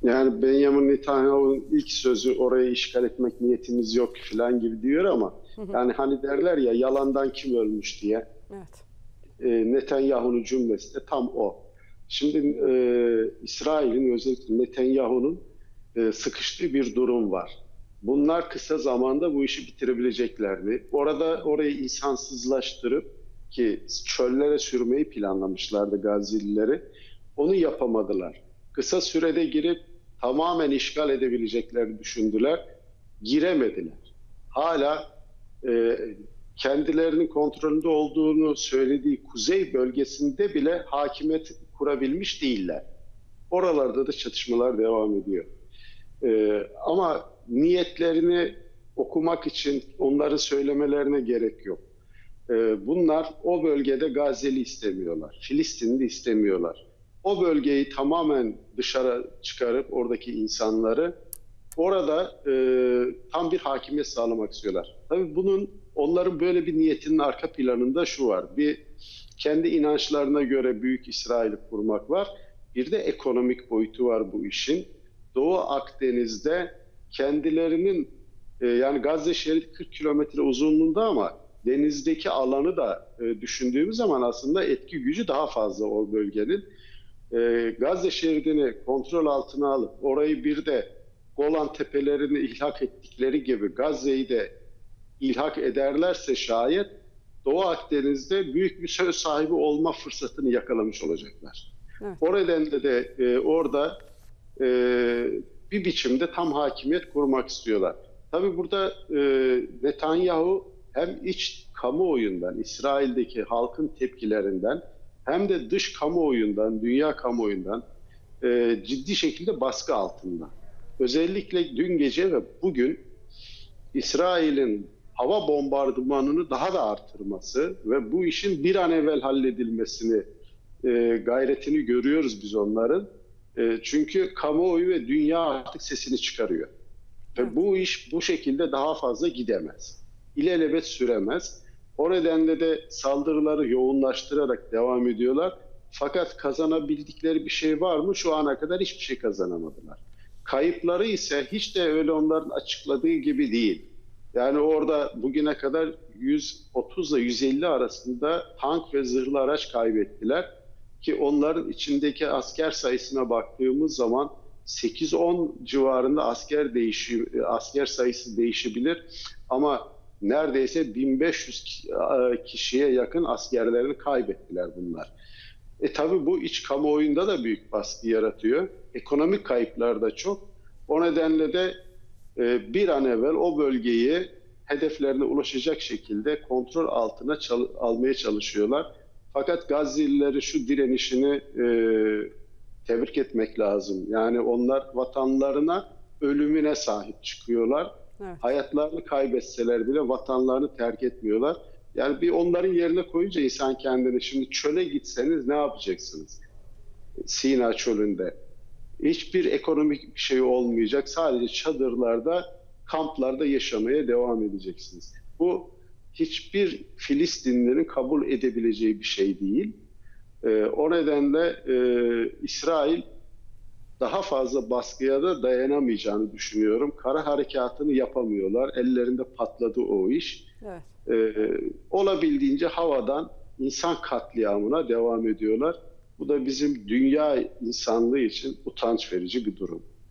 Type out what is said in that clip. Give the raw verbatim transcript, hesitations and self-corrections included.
Yani Benjamin Netanyahu'nun ilk sözü orayı işgal etmek niyetimiz yok falan gibi diyor ama Hı hı. yani hani derler ya yalandan kim ölmüş diye. Evet. E, Netanyahu'nun cümlesi de tam o. Şimdi e, İsrail'in özellikle Netanyahu'nun e, sıkıştığı bir durum var. Bunlar kısa zamanda bu işi bitirebileceklerdi. Orada orayı insansızlaştırıp ki çöllere sürmeyi planlamışlardı Gazze'lileri. Onu yapamadılar. Kısa sürede girip tamamen işgal edebileceklerini düşündüler. Giremediler. Hala e, kendilerinin kontrolünde olduğunu söylediği kuzey bölgesinde bile hakimiyet kurabilmiş değiller. Oralarda da çatışmalar devam ediyor. Ee, ama niyetlerini okumak için onları söylemelerine gerek yok. Ee, bunlar o bölgede Gazze'li istemiyorlar, Filistinli istemiyorlar. O bölgeyi tamamen dışarı çıkarıp oradaki insanları orada e, tam bir hakimiyet sağlamak istiyorlar. Tabii bunun onların böyle bir niyetinin arka planında şu var. Bir kendi inançlarına göre Büyük İsrail'i kurmak var. Bir de ekonomik boyutu var bu işin. Doğu Akdeniz'de kendilerinin e, yani Gazze şeridi kırk kilometre uzunluğunda ama denizdeki alanı da e, düşündüğümüz zaman aslında etki gücü daha fazla o bölgenin. E, Gazze şeridini kontrol altına alıp orayı bir de Golan Tepelerini ilhak ettikleri gibi Gazze'yi de ilhak ederlerse şayet Doğu Akdeniz'de büyük bir söz sahibi olma fırsatını yakalamış olacaklar. Evet. O nedenle de e, orada e, bir biçimde tam hakimiyet kurmak istiyorlar. Tabii burada e, Netanyahu hem iç kamuoyundan, İsrail'deki halkın tepkilerinden hem de dış kamuoyundan, dünya kamuoyundan e, ciddi şekilde baskı altında. Özellikle dün gece ve bugün İsrail'in hava bombardımanını daha da artırması ve bu işin bir an evvel halledilmesini e, gayretini görüyoruz biz onların. E, çünkü kamuoyu ve dünya artık sesini çıkarıyor. Evet. Ve bu iş bu şekilde daha fazla gidemez. İlelebet süremez. O nedenle de saldırıları yoğunlaştırarak devam ediyorlar. Fakat kazanabildikleri bir şey var mı? Şu ana kadar hiçbir şey kazanamadılar. Kayıpları ise hiç de öyle onların açıkladığı gibi değil. Yani orada bugüne kadar yüz otuz ile yüz elli arasında tank ve zırhlı araç kaybettiler. Ki onların içindeki asker sayısına baktığımız zaman sekiz on civarında asker değişi, asker sayısı değişebilir. Ama neredeyse bin beş yüz kişiye yakın askerlerini kaybettiler bunlar. E tabii bu iç kamuoyunda da büyük baskı yaratıyor. Ekonomik kayıplar da çok. O nedenle de e, bir an evvel o bölgeyi hedeflerine ulaşacak şekilde kontrol altına çal almaya çalışıyorlar. Fakat Gazze'lileri şu direnişini e, tebrik etmek lazım. Yani onlar vatanlarına ölümüne sahip çıkıyorlar. Evet. Hayatlarını kaybetseler bile vatanlarını terk etmiyorlar. Yani bir onların yerine koyunca insan kendini şimdi çöle gitseniz ne yapacaksınız? Sina çölünde. Hiçbir ekonomik bir şey olmayacak. Sadece çadırlarda, kamplarda yaşamaya devam edeceksiniz. Bu hiçbir Filistinlilerin kabul edebileceği bir şey değil. Ee, o nedenle e, İsrail daha fazla baskıya da dayanamayacağını düşünüyorum. Kara harekatını yapamıyorlar. Ellerinde patladı o iş. Evet. Ee, olabildiğince havadan insan katliamına devam ediyorlar. Bu da bizim dünya insanlığı için utanç verici bir durum.